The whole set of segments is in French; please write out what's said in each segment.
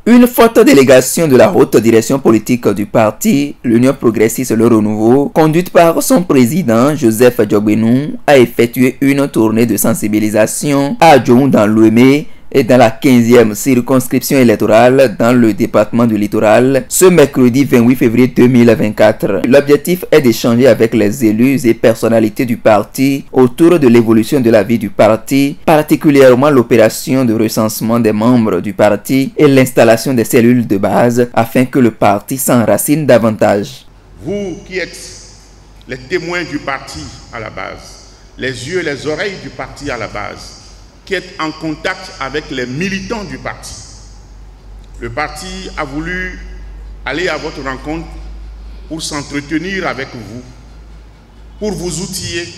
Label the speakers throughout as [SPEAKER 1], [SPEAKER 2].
[SPEAKER 1] Une forte délégation de la haute direction politique du parti, l'Union progressiste Le Renouveau, conduite par son président Joseph Diogbenou, a effectué une tournée de sensibilisation à Djoum dans l'Ouémé et dans la 15e circonscription électorale dans le département du Littoral ce mercredi 28 février 2024. L'objectif est d'échanger avec les élus et personnalités du parti autour de l'évolution de la vie du parti, particulièrement l'opération de recensement des membres du parti et l'installation des cellules de base afin que le parti s'enracine davantage.
[SPEAKER 2] Vous qui êtes les témoins du parti à la base, les yeux et les oreilles du parti à la base, qui est en contact avec les militants du parti. Le parti a voulu aller à votre rencontre pour s'entretenir avec vous, pour vous outiller,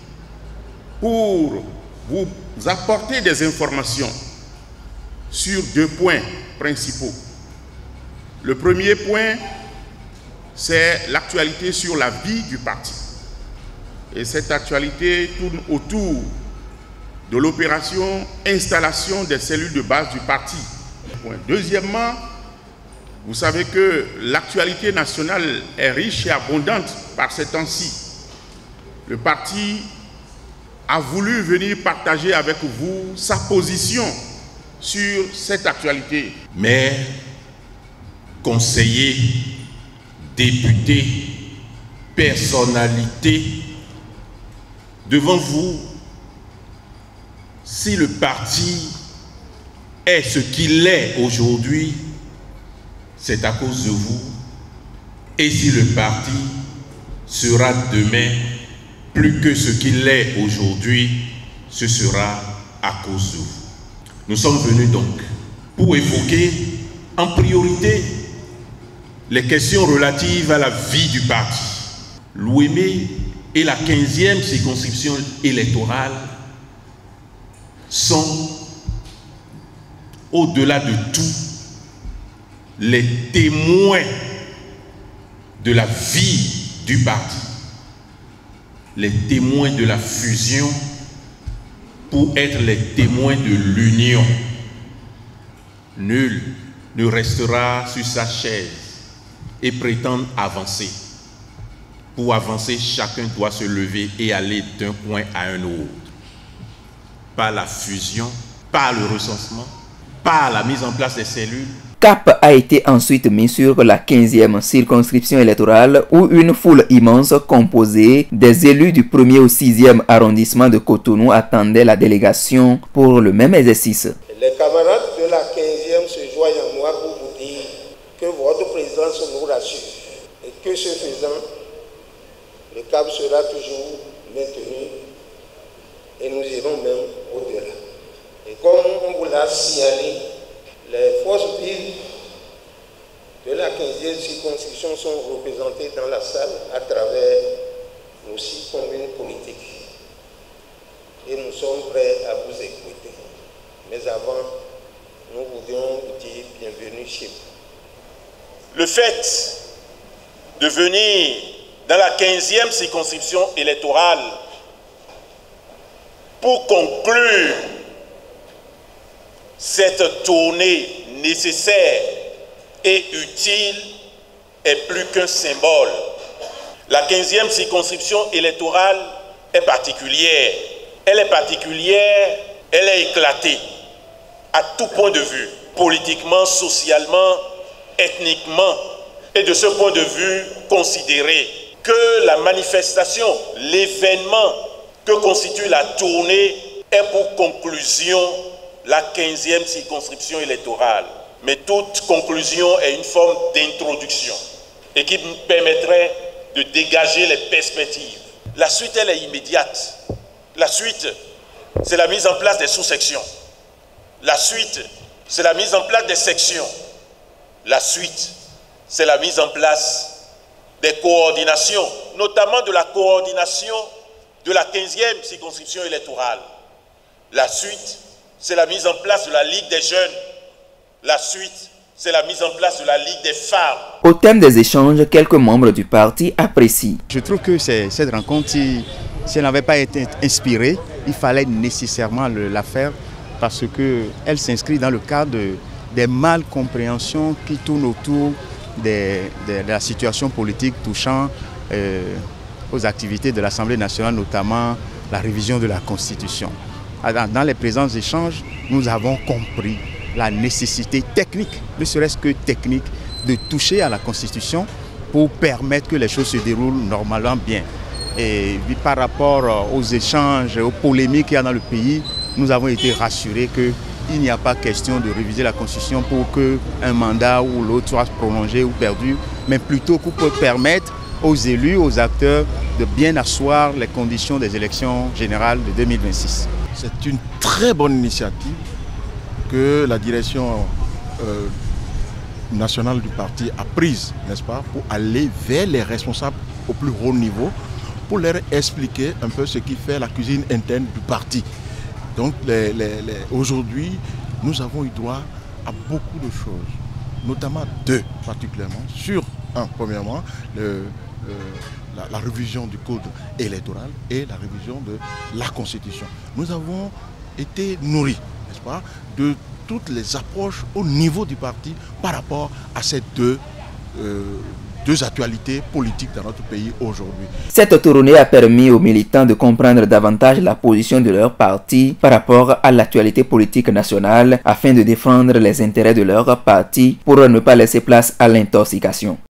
[SPEAKER 2] pour vous apporter des informations sur 2 points principaux. Le premier point, c'est l'actualité sur la vie du parti. Et cette actualité tourne autour de l'opération installation des cellules de base du parti. Deuxièmement, vous savez que l'actualité nationale est riche et abondante par ces temps-ci. Le parti a voulu venir partager avec vous sa position sur cette actualité.
[SPEAKER 3] Maires, conseillers, députés, personnalités, devant vous, si le parti est ce qu'il est aujourd'hui, c'est à cause de vous. Et si le parti sera demain plus que ce qu'il est aujourd'hui, ce sera à cause de vous. Nous sommes venus donc pour évoquer en priorité les questions relatives à la vie du parti. L'Ouémé et la 15e circonscription électorale sont, au-delà de tout, les témoins de la vie du parti, les témoins de la fusion pour être les témoins de l'union. Nul ne restera sur sa chaise et prétendre avancer. Pour avancer, chacun doit se lever et aller d'un point à un autre. Par la fusion, par le recensement, par la mise en place des cellules.
[SPEAKER 1] Cap a été ensuite mis sur la 15e circonscription électorale où une foule immense composée des élus du 1er au 6e arrondissement de Cotonou attendait la délégation pour le même exercice.
[SPEAKER 4] Les camarades de la 15e se joignent à moi pour vous dire que votre présence nous rassure et que ce faisant, le cap sera toujours maintenu et nous irons même au-delà. Et comme on vous l'a signalé, les forces vives de la 15e circonscription sont représentées dans la salle à travers nos 6 communes politiques. Et nous sommes prêts à vous écouter. Mais avant, nous voudrions vous dire bienvenue chez vous.
[SPEAKER 5] Le fait de venir dans la 15e circonscription électorale pour conclure cette tournée nécessaire et utile est plus qu'un symbole. La 15e circonscription électorale est particulière. Elle est particulière, elle est éclatée à tout point de vue, politiquement, socialement, ethniquement. Et de ce point de vue, considérer que la manifestation, l'événement que constitue la tournée est pour conclusion la 15e circonscription électorale. Mais toute conclusion est une forme d'introduction et qui nous permettrait de dégager les perspectives. La suite, elle est immédiate. La suite, c'est la mise en place des sous-sections. La suite, c'est la mise en place des sections. La suite, c'est la mise en place des coordinations, notamment de la coordination de la 15e circonscription électorale. La suite, c'est la mise en place de la Ligue des jeunes. La suite, c'est la mise en place de la Ligue des femmes.
[SPEAKER 1] Au thème des échanges, quelques membres du parti apprécient.
[SPEAKER 6] Je trouve que cette rencontre, si elle n'avait pas été inspirée, il fallait nécessairement la faire parce qu'elle s'inscrit dans le cadre des malcompréhensions qui tournent autour de la situation politique touchant aux activités de l'Assemblée nationale, notamment la révision de la Constitution. Dans les présents échanges, nous avons compris la nécessité technique, ne serait-ce que technique, de toucher à la Constitution pour permettre que les choses se déroulent normalement bien. Et par rapport aux échanges, aux polémiques qu'il y a dans le pays, nous avons été rassurés qu'il n'y a pas question de réviser la Constitution pour qu'un mandat ou l'autre soit prolongé ou perdu, mais plutôt pour permettre aux élus, aux acteurs de bien asseoir les conditions des élections générales de 2026.
[SPEAKER 7] C'est une très bonne initiative que la direction nationale du parti a prise, n'est-ce pas, pour aller vers les responsables au plus haut niveau, pour leur expliquer un peu ce qui fait la cuisine interne du parti. Donc aujourd'hui, nous avons eu droit à beaucoup de choses, notamment deux particulièrement. Premièrement, la révision du code électoral et la révision de la Constitution. Nous avons été nourris, n'est-ce pas, de toutes les approches au niveau du parti par rapport à ces deux actualités politiques dans notre pays aujourd'hui.
[SPEAKER 1] Cette tournée a permis aux militants de comprendre davantage la position de leur parti par rapport à l'actualité politique nationale afin de défendre les intérêts de leur parti pour ne pas laisser place à l'intoxication.